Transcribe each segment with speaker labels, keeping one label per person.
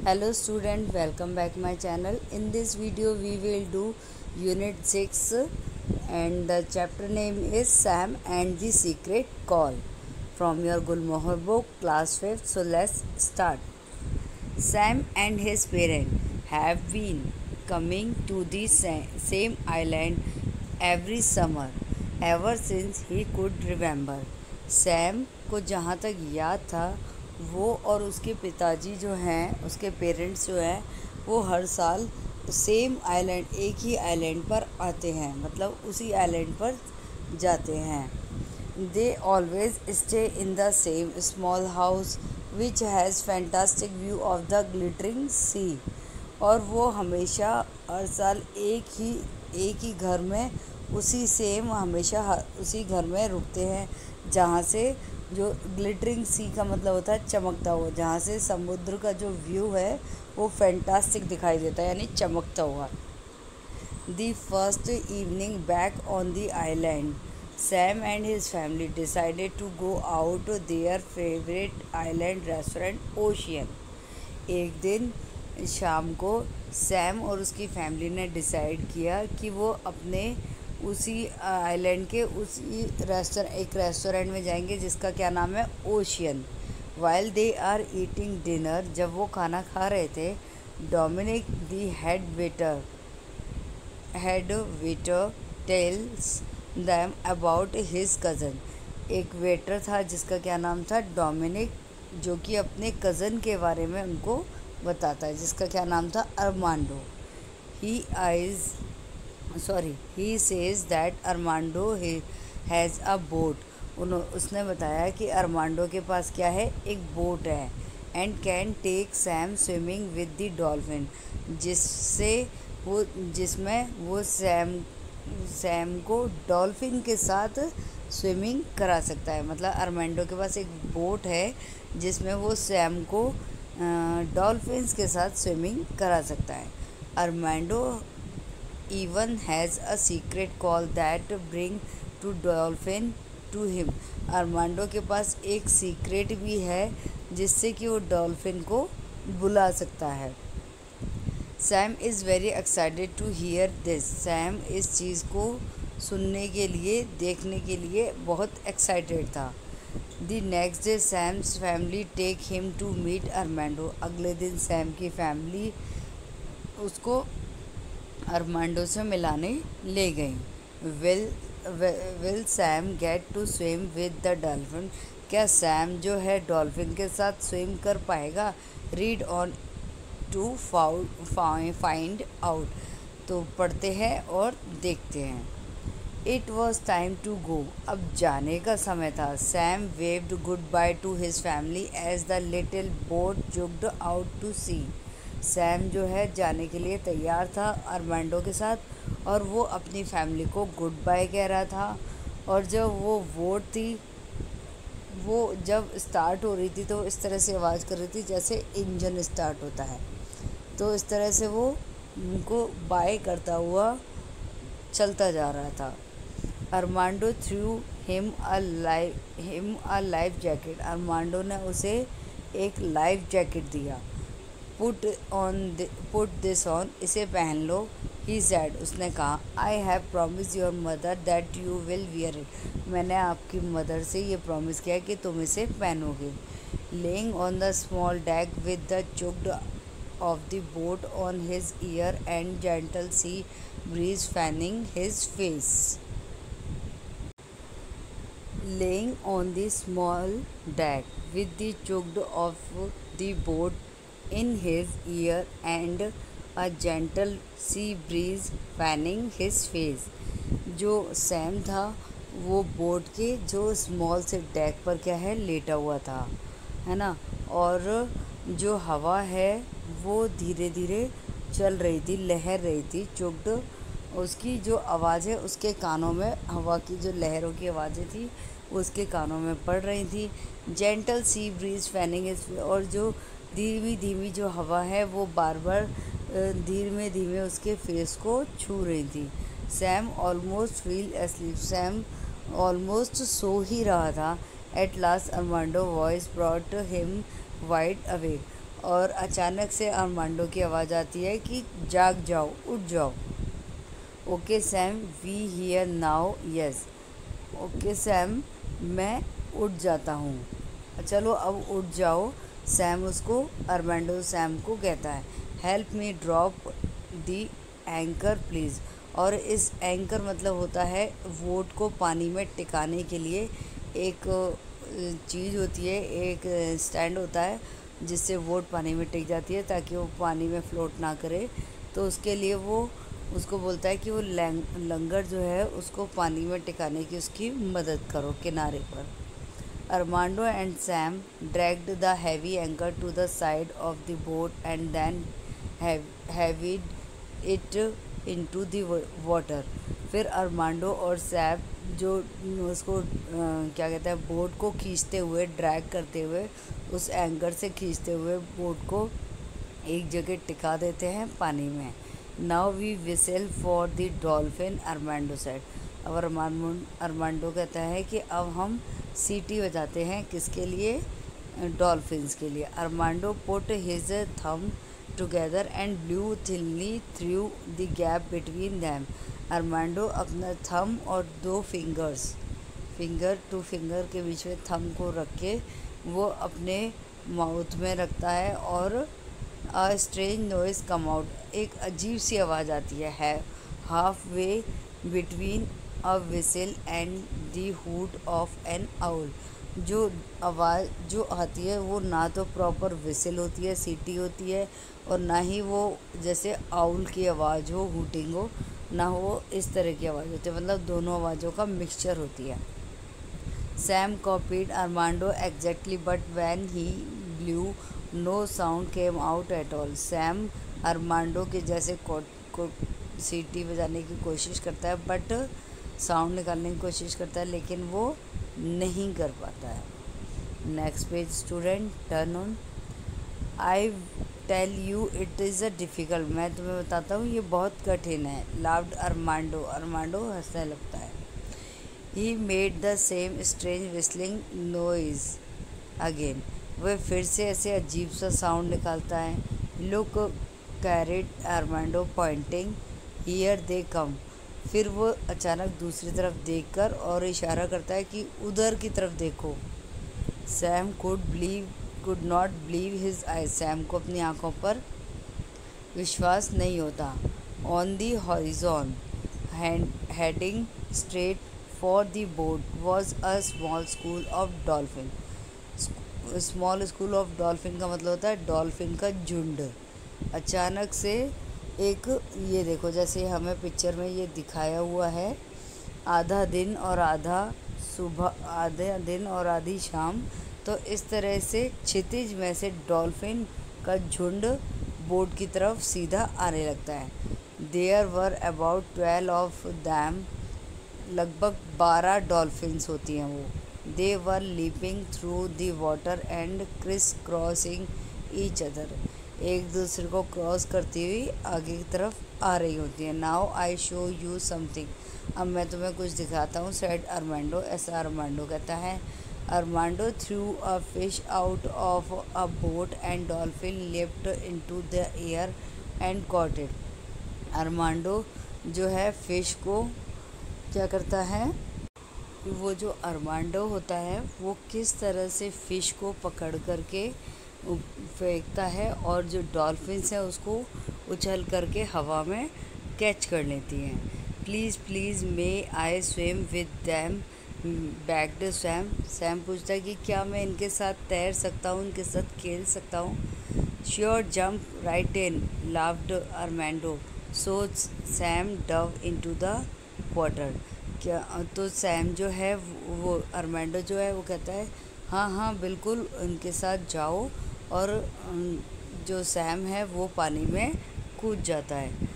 Speaker 1: Hello student, welcome back my channel. In this video we will do unit 6 and the chapter name is Sam and the Secret Call from your Gulmohar book class 5th. So let's start. Sam and his parents have been coming to the same island every summer ever since he could remember. Sam को जहाँ तक याद था वो और उसके पिताजी जो हैं उसके पेरेंट्स जो हैं वो हर साल सेम आइलैंड एक ही आइलैंड पर आते हैं, मतलब उसी आइलैंड पर जाते हैं. They always stay in the same small house which has fantastic view of the glittering sea. और वो हमेशा हर साल एक ही घर में हमेशा उसी घर में रुकते हैं जहाँ से जो ग्लिटरिंग सी का मतलब होता है चमकता हुआ, जहाँ से समुद्र का जो व्यू है वो फैंटास्टिक दिखाई देता है, यानी चमकता हुआ. The first evening back on the island Sam and his family decided to go out their favourite island restaurant Ocean. एक दिन शाम को सैम और उसकी फैमिली ने डिसाइड किया कि वो अपने उसी आइलैंड के उसी एक रेस्टोरेंट में जाएंगे जिसका क्या नाम है Ocean. While they are eating dinner, जब वो खाना खा रहे थे, Dominic the head waiter tells them about his cousin. एक वेटर था जिसका क्या नाम था डोमिनिक, जो कि अपने कज़न के बारे में उनको बताता है, जिसका क्या नाम था Armando. He says that Armando has a boat. उसने बताया कि अरमांडो के पास क्या है, एक बोट है. And can take Sam swimming with the dolphin, जिसमें वो सैम को डॉल्फिन के साथ स्विमिंग करा सकता है. मतलब अरमांडो के पास एक बोट है जिसमें वो सैम को डॉल्फिन्स के साथ स्विमिंग करा सकता है. Armando even has a secret call that bring to dolphin to him. Armando के पास एक सीक्रेट भी है जिससे कि वो डॉल्फिन को बुला सकता है. Sam is very excited to hear this. Sam इस चीज़ को सुनने के लिए, देखने के लिए बहुत एक्साइटेड था. The next day Sam's family take him to meet Armando. अगले दिन सैम की फैमिली उसको अरमांडो से मिलाने ले गई. Will Sam get to swim with the dolphin. क्या सैम जो है डॉल्फिन के साथ स्विम कर पाएगा? Read on to find out. तो पढ़ते हैं और देखते हैं. It was time to go. अब जाने का समय था. Sam waved good bye to his family as the little boat chugged out to sea. Sam जो है जाने के लिए तैयार था अरमांडो के साथ, और वो अपनी फैमिली को गुड बाय कह रहा था. और जब वो बोट थी वो जब स्टार्ट हो रही थी तो इस तरह से आवाज़ कर रही थी जैसे इंजन स्टार्ट होता है. तो इस तरह से वो उनको बाय करता हुआ चलता जा रहा था. Armando threw him a life jacket. Armando ने उसे एक लाइफ जैकेट दिया. पुट दिस ऑन, इसे पहन लो. ही सैड, उसने कहा. I have promise your mother that you will wear it. मैंने आपकी मदर से ये प्रॉमिस किया कि तुम इसे पहनोगे. Laying on the small deck with the chugged off the boat on his ear and gentle sea breeze fanning his face. Laying on the small deck with the choked of the boat in his ear and a gentle sea breeze fanning his face. जो Sam था वो boat के जो small से deck पर क्या है लेटा हुआ था, है ना, और जो हवा है वो धीरे धीरे चल रही थी, लहर रही थी. चुक्ड, उसकी जो आवाज़ है उसके कानों में, हवा की जो लहरों की आवाज़ें थी उसके कानों में पड़ रही थी. Gentle sea breeze fanning is, और जो धीमी धीमी जो हवा है वो बार बार धीमे धीमे उसके फेस को छू रही थी. Sam almost feel asleep. Sam almost सो ही रहा था. At last Armando voice brought him wide awake. और अचानक से अरमांडो की आवाज़ आती है कि जाग जाओ, उठ जाओ। Okay Sam, we here now, yes. Okay Sam, मैं उठ जाता हूँ, चलो अब उठ जाओ। सैम उसको, अरमांडो सैम को कहता है, help me drop the anchor please. और इस एंकर मतलब होता है बोट को पानी में टिकाने के लिए एक चीज़ होती है, एक स्टैंड होता है जिससे बोट पानी में टिक जाती है ताकि वो पानी में फ्लोट ना करे। तो उसके लिए वो उसको बोलता है कि वो लंगर जो है उसको पानी में टिकाने की उसकी मदद करो किनारे पर। Armando and Sam dragged the heavy anchor to the side of the boat and then heaved it into the water. फिर अरमांडो और सैम जो उसको क्या कहते हैं, बोट को खींचते हुए, ड्रैग करते हुए, उस एंकर से खींचते हुए बोट को एक जगह टिका देते हैं पानी में। Now we whistle for the dolphin, Armando said. अब अरमांडो कहता है कि अब हम सीटी बजाते हैं, किसके लिए? डॉल्फिन्स के लिए। Armando put his thumb together and blew thinly through the gap between them. Armando अपना थम और दो फिंगर टू फिंगर के बीच में थम को रख के वो अपने माउथ में रखता है और a strange noise come out, एक अजीब सी आवाज़ आती है half way between a whistle and the hoot of an owl. जो आवाज़ जो आती है वो ना तो प्रॉपर विसल होती है, सीटी होती है, और ना ही वो जैसे आउल की आवाज़ हो, हूटिंग हो, ना वो इस तरह की आवाज़ होती है, मतलब दोनों आवाज़ों का मिक्सचर होती है। Sam copied Armando exactly but when he blew no sound came out at all. Sam Armando के जैसे सीटी बजाने की कोशिश करता है, बट साउंड निकालने की कोशिश करता है, लेकिन वो नहीं कर पाता है। Next page student, turn on. I tell you it is a difficult, मैं तुम्हें बताता हूँ ये बहुत कठिन है। लाउड अरमांडो, अरमांडो हंसने लगता है। He made the same strange whistling noise again, वह फिर से ऐसे अजीब सा साउंड निकालता है। Look cried Armando pointing, here they come. फिर वो अचानक दूसरी तरफ देखकर और इशारा करता है कि उधर की तरफ देखो। Sam could not believe his eyes, Sam को अपनी आंखों पर विश्वास नहीं होता। On the horizon heading straight for the boat was a small school of dolphin. Small school of dolphin का मतलब होता है डॉल्फिन का झुंड। अचानक से एक, ये देखो जैसे हमें पिक्चर में ये दिखाया हुआ है, आधा दिन और आधा सुबह, आधा दिन और आधी शाम, तो इस तरह से क्षितिज में से डॉल्फिन का झुंड बोट की तरफ सीधा आने लगता है। There were about 12 of them, लगभग 12 डॉल्फिन्स होती हैं वो। They were leaping through the water and criss crossing each other, एक दूसरे को क्रॉस करती हुई आगे की तरफ आ रही होती है। Now I show you something, अब मैं तुम्हें कुछ दिखाता हूँ, सेड अरमांडो, ऐसा अरमांडो कहता है। Armando threw a fish out of a boat and dolphin left into the air and caught it. Armando जो है फिश को क्या करता है, वो जो अरमांडो होता है वो किस तरह से फ़िश को पकड़ करके फेंकता है और जो डॉल्फिन्स हैं उसको उछल करके हवा में कैच कर लेती हैं। Please please may I swim with them, begged Sam. Sam पूछता है कि क्या मैं इनके साथ तैर सकता हूँ, इनके साथ खेल सकता हूँ। Sure, jump right in, laughed Armando. So Sam dove into the water. क्या तो सैम जो है वो अरमांडो जो है वो कहता है हाँ हाँ बिल्कुल उनके साथ जाओ, और जो सैम है वो पानी में कूद जाता है।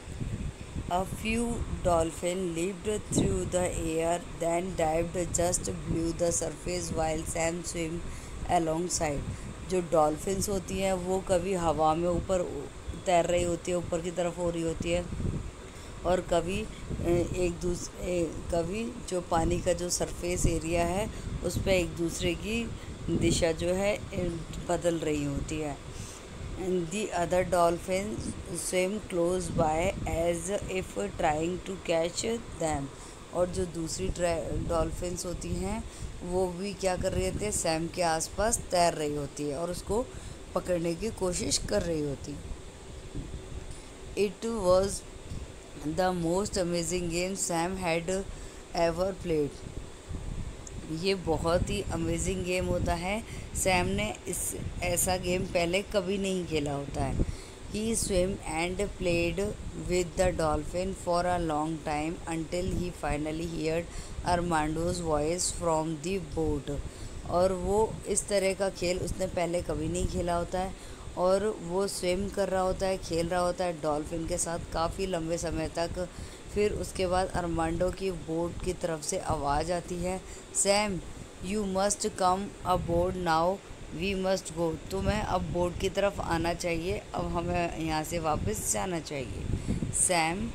Speaker 1: A few dolphins leaped through the air, then dived just below the surface while Sam swam alongside. जो डॉल्फिन्स होती हैं वो कभी हवा में ऊपर तैर रही होती है, ऊपर की तरफ हो रही होती है, और कभी कभी जो पानी का जो सरफेस एरिया है उस पर एक दूसरे की दिशा जो है बदल रही होती है। and the other dolphins swim close by as if trying to catch them. और जो दूसरी डॉल्फिन्स होती हैं वो भी क्या कर रही होती है, सैम के आसपास तैर रही होती है और उसको पकड़ने की कोशिश कर रही होती। It was the most amazing game Sam had ever played. ये बहुत ही अमेजिंग गेम होता है, सैम ने इस ऐसा गेम पहले कभी नहीं खेला होता है। He swim and played with the dolphin for a long time until he finally heard Armando's voice from the boat. और वो इस तरह का खेल उसने पहले कभी नहीं खेला होता है और वो स्विम कर रहा होता है, खेल रहा होता है डॉल्फिन के साथ काफ़ी लंबे समय तक। फिर उसके बाद अरमांडो की बोट की तरफ से आवाज़ आती है, Sam you must come aboard now we must go. तुम्हें अब बोट की तरफ आना चाहिए, अब हमें यहाँ से वापस जाना चाहिए। Sam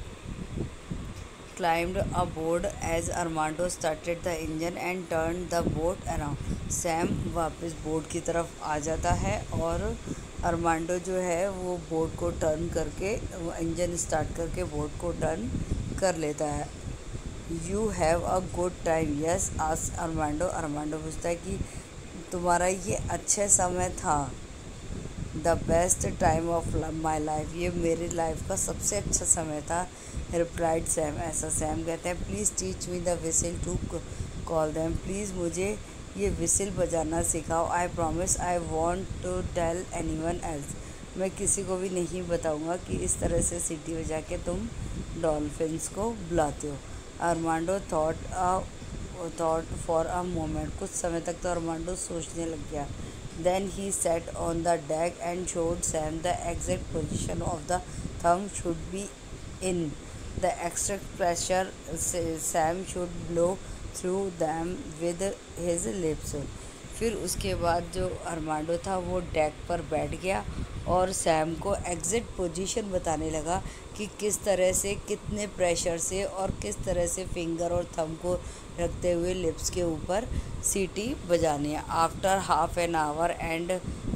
Speaker 1: climbed aboard as Armando started the engine and turned the boat around. Sam वापस बोट की तरफ आ जाता है और अरमांडो जो है वो बोट को टर्न करके, वो इंजन स्टार्ट करके बोट को टर्न कर लेता है। You have a good time yes asked Armando. Armando पूछता है कि तुम्हारा ये अच्छा समय था। The best time of my life, ये मेरी लाइफ का सबसे अच्छा समय था। रिप्लाइड सैम, ऐसा सैम कहते हैं। Please teach me the whistle to call them, please मुझे ये विसिल बजाना सिखाओ। I promise I want to tell anyone else, मैं किसी को भी नहीं बताऊंगा कि इस तरह से सीटी बजा के तुम डॉल्फिन्स को बुलाते हो। Armando thought for a moment, कुछ समय तक तो अरमांडो सोचने लग गया। Then he sat on the deck and showed Sam the exact position of the thumb should be in. The extra pressure Sam should blow through them with his lips. फिर उसके बाद जो अरमांडो था वो deck पर बैठ गया और सैम को एग्जैक्ट पोजीशन बताने लगा कि किस तरह से, कितने प्रेशर से और किस तरह से फिंगर और थंब को रखते हुए लिप्स के ऊपर सीटी बजानी है। After half an hour and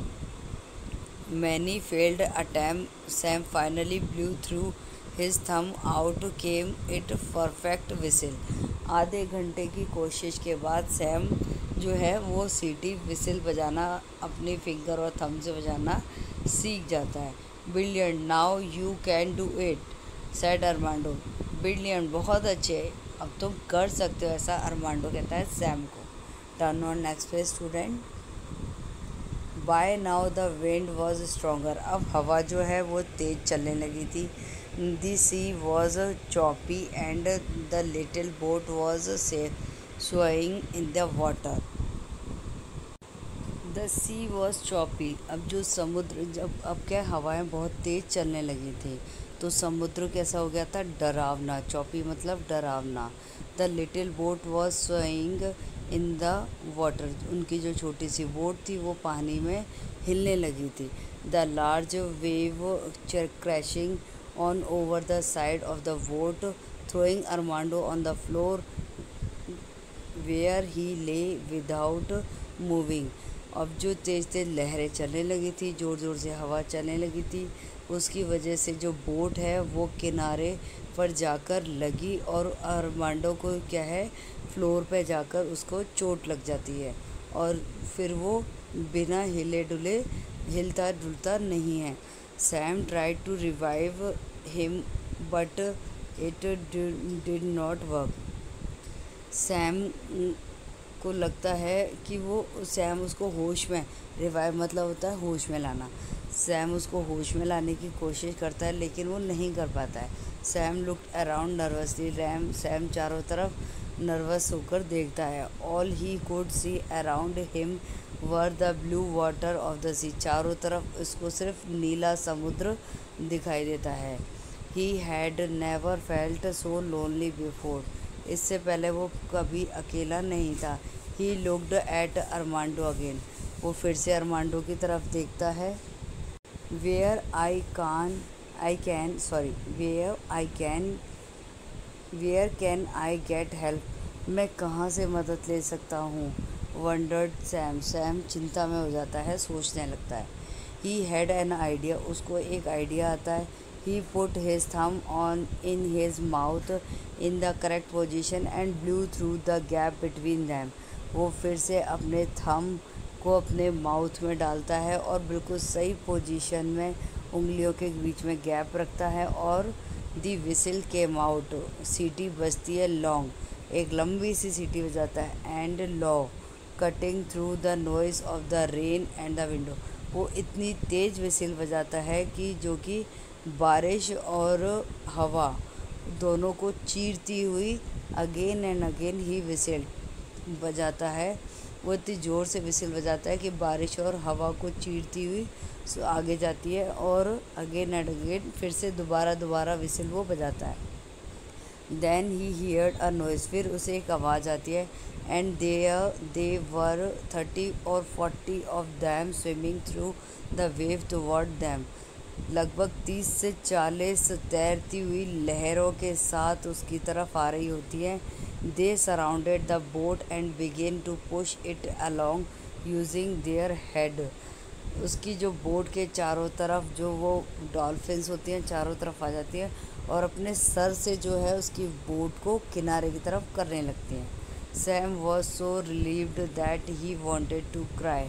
Speaker 1: many failed attempt Sam finally blew through his thumb out came it perfect whistle. आधे घंटे की कोशिश के बाद सैम जो है वो सीटी विसिल बजाना, अपनी फिंगर और थंब से बजाना सीख जाता है। Brilliant, now you can do it said Armando. Brilliant, बहुत अच्छे, अब तुम कर सकते हो ऐसा, अरमांडो कहता है सैम को। Turn on next page student. By now the wind was stronger, अब हवा जो है वो तेज़ चलने लगी थी। The sea was choppy and the little boat was swaying in the water. The sea was choppy, अब जो समुद्र, जब अब क्या हवाएं बहुत तेज़ चलने लगी थी तो समुद्र कैसा हो गया था, डरावना। चॉपी मतलब डरावना। The little boat was swing in the water, उनकी जो छोटी सी बोट थी वो पानी में हिलने लगी थी। The large wave crashing on over the side of the boat throwing Armando on the floor where he lay without moving. अब जो तेज़ तेज़ लहरें चलने लगी थी, ज़ोर ज़ोर से हवा चलने लगी थी, उसकी वजह से जो बोट है वो किनारे पर जाकर लगी और अरमांडो को क्या है, फ्लोर पे जाकर उसको चोट लग जाती है और फिर वो बिना हिले डुले हिलता डुलता नहीं है। Sam tried to revive him but it did not work. Sam को लगता है कि वो सैम उसको होश में, रिवाइव मतलब होता है होश में लाना, सैम उसको होश में लाने की कोशिश करता है लेकिन वो नहीं कर पाता है। Sam looked around nervously, Sam चारों तरफ नर्वस होकर देखता है। All he could see around him were the blue water of the sea, चारों तरफ उसको सिर्फ नीला समुद्र दिखाई देता है। He had never felt so lonely before, इससे पहले वो कभी अकेला नहीं था। He looked at Armando again, वो फिर से अरमांडो की तरफ देखता है। Where can I get help, मैं कहाँ से मदद ले सकता हूँ। वंडर्ड सैम, सैम चिंता में हो जाता है, सोचने लगता है। ही हैड एन आइडिया, उसको एक आइडिया आता है। He put his thumb on in his mouth in the correct position and blew through the gap between them. वो फिर से अपने थम को अपने माउथ में डालता है और बिल्कुल सही पोजीशन में उंगलियों के बीच में गैप रखता है और दी विसिल केम आउट, सीटी बजती है लॉन्ग, एक लंबी सी सीटी बजाता है। And loud cutting through the noise of the rain and the window, वो इतनी तेज़ विसिल बजाता है कि जो कि बारिश और हवा दोनों को चीरती हुई again and again he whistle बजाता है। वो इतनी ज़ोर से विसिल बजाता है कि बारिश और हवा को चीरती हुई आगे जाती है और अगेन एंड अगेन फिर से दोबारा विसिल वो बजाता है। Then he heard a noise, फिर उसे एक आवाज़ आती है। एंड दे वर 30 और 40 of them swimming through the wave toward them, लगभग 30 से 40 तैरती हुई लहरों के साथ उसकी तरफ आ रही होती हैं। They surrounded the boat and began to push it along using their head, उसकी जो बोट के चारों तरफ जो वो डॉल्फिन्स होती हैं चारों तरफ आ जाती हैं और अपने सर से जो है उसकी बोट को किनारे की तरफ करने लगती हैं। Sam was so relieved that he wanted to cry,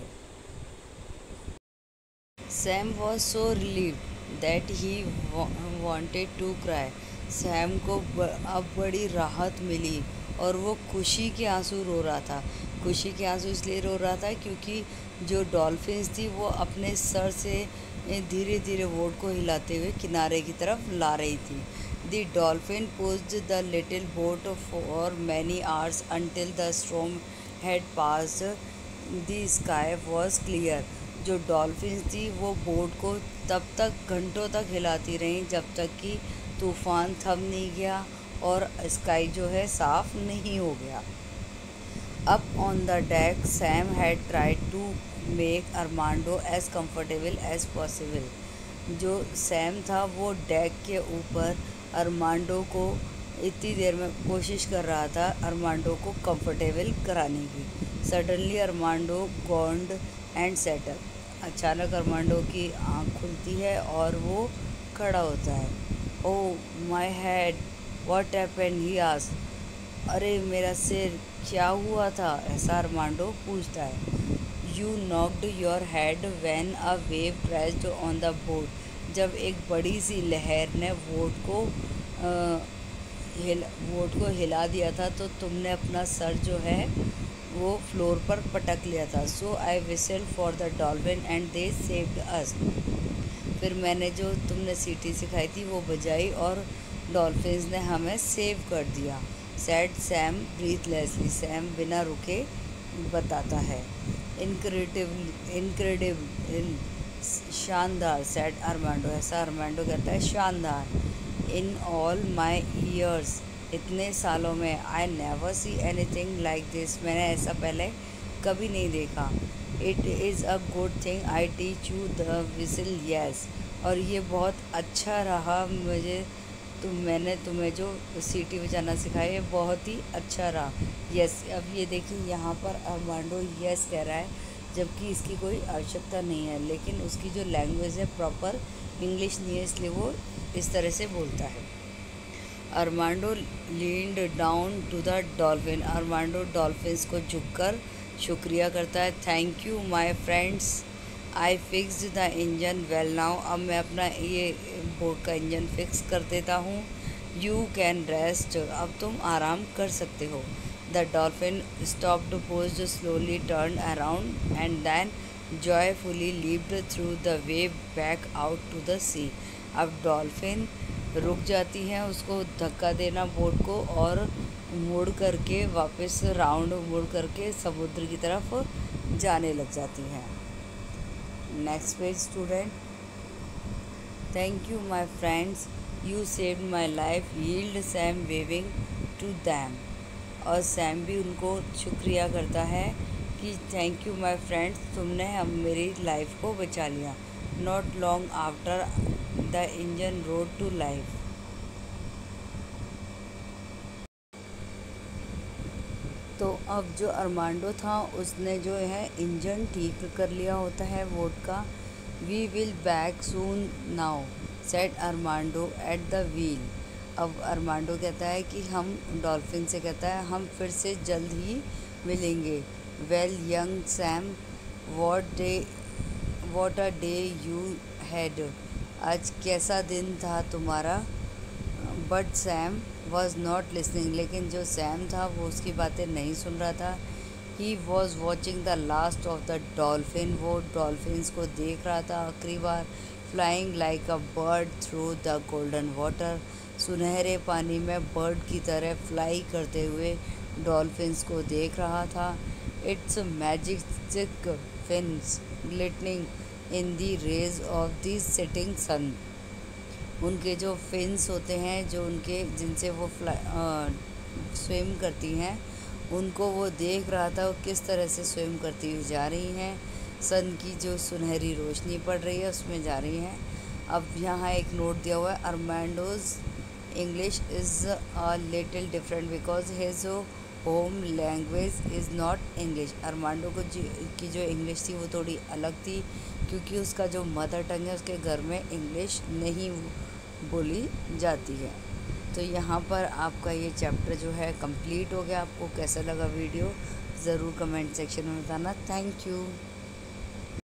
Speaker 1: Sam was so relieved that he wanted to cry, Sam को अब बड़ी राहत मिली और वो खुशी के आंसू रो रहा था। खुशी के आंसू इसलिए रो रहा था क्योंकि जो डॉल्फिन्स थी वो अपने सर से धीरे धीरे बोट को हिलाते हुए किनारे की तरफ ला रही थी। The dolphin pushed the little boat for many hours until the storm had passed, the sky was clear, जो डॉल्फिन्स थी वो बोट को तब तक घंटों तक हिलाती रहीं जब तक कि तूफ़ान थम नहीं गया और स्काई जो है साफ़ नहीं हो गया। Up on the deck Sam had tried to make Armando as comfortable as possible, जो सैम था वो डेक के ऊपर अरमांडो को इतनी देर में कोशिश कर रहा था अरमांडो को कंफर्टेबल कराने की। Suddenly Armando groaned and settle, अचानक अरमांडो की आँख खुलती है और वो खड़ा होता है। Oh my head what happened, he asked, अरे मेरा सिर क्या हुआ था, ऐसा अरमांडो पूछता है। You knocked your head when a wave crashed on the boat, जब एक बड़ी सी लहर ने बोट को हिला दिया था तो तुमने अपना सर जो है वो फ्लोर पर पटक लिया था। So I whistle for the dolphin and they saved us, फिर मैंने जो तुमने सीटी सिखाई थी वो बजाई और डॉल्फिन्स ने हमें सेव कर दिया। सैड सैम ब्रीथलेसली, सैम बिना रुके बताता है। इनक्रेडिबल, शानदार, सैड अरमांडो, ऐसा अरमांडो कहता है शानदार। इन ऑल माई ईयर्स, इतने सालों में, I never see anything like this, मैंने ऐसा पहले कभी नहीं देखा। It is a good thing I teach you the whistle, yes, और ये बहुत अच्छा रहा मुझे मैंने तुम्हें जो सीटी बजाना सिखाया ये बहुत ही अच्छा रहा। यस, अब ये देखिए यहाँ पर अरमांडो यस कह रहा है जबकि इसकी कोई आवश्यकता नहीं है, लेकिन उसकी जो लैंग्वेज है प्रॉपर इंग्लिश नहीं है इसलिए वो इस तरह से बोलता है। Armando leaned down to the dolphin, Armando dolphins को झुककर शुक्रिया करता है। Thank you my friends, I fixed the engine well now, अब मैं अपना ये बोट का इंजन फिक्स कर देता हूँ। यू कैन रेस्ट, अब तुम आराम कर सकते हो। The dolphin stopped, paused, slowly turn around and then joyfully leaped through the wave back out to the sea, अब डॉल्फिन रुक जाती हैं, उसको धक्का देना बोट को और मुड़ करके वापस राउंड मुड़ करके समुद्र की तरफ जाने लग जाती हैं। Next page student. Thank you my friends, you saved my life, yelled Sam waving to them, और सैम भी उनको शुक्रिया करता है कि थैंक यू माई फ्रेंड्स, तुमने मेरी लाइफ को बचा लिया। Not long after the engine roared to life, तो अब जो अरमांडो था उसने जो है इंजन ठीक कर लिया होता है बोट का, we will back soon now said Armando at the wheel. अब अरमांडो कहता है कि हम, डॉल्फिन से कहता है, हम फिर से जल्द ही मिलेंगे। Well young Sam, what a day you had. आज कैसा दिन था तुम्हारा। But Sam was not listening, लेकिन जो सैम था वो उसकी बातें नहीं सुन रहा था। He was watching the last of the dolphin, वो डॉल्फिन्स को देख रहा था आखिरी बार। Flying like a bird through the golden water, सुनहरे पानी में बर्ड की तरह फ्लाई करते हुए डॉल्फिन्स को देख रहा था। Its magic fins glittering in the rays of the setting sun. उनके जो फिन्स होते हैं, जो उनके जिनसे वो स्विम करती हैं, उनको वो देख रहा था वो किस तरह से स्विम करती हुई जा रही हैं। सन की जो सुनहरी रोशनी पड़ रही है उसमें जा रही हैं। अब यहाँ एक नोट दिया हुआ है, Armando's English is a little different because his home language is not English. Armando को की जो इंग्लिश थी वो थोड़ी अलग थी, क्योंकि उसका जो मदर टंग है उसके घर में इंग्लिश नहीं बोली जाती है। तो यहाँ पर आपका ये चैप्टर जो है कंप्लीट हो गया। आपको कैसा लगा वीडियो ज़रूर कमेंट सेक्शन में बताना। Thank you.